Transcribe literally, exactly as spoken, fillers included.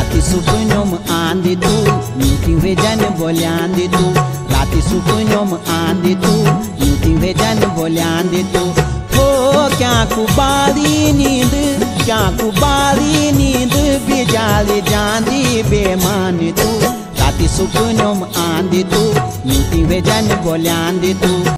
राती सुपनों में आंधी तू मीठी हुए जन बोलियांदी तू राती सुपनों में आंधी तू मीठी हुए जन बोलियांदी तू हो क्या कुबारी नींद क्या कुबारी नींद बिजाली जांदी बेमान तू राती सुपनों में आंधी तू मीठी हुए जन बोलियांदी तू।